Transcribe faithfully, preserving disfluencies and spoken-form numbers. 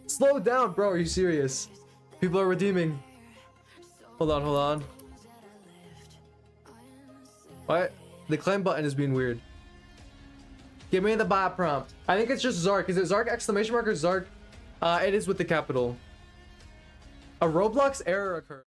Slow down, bro. Are you serious? People are redeeming. Hold on, hold on. What? The claim button is being weird. Give me the bot prompt. I think it's just Zarc. Is it Zarc exclamation mark or Zarc? Uh, it is with the capital. A Roblox error occurred.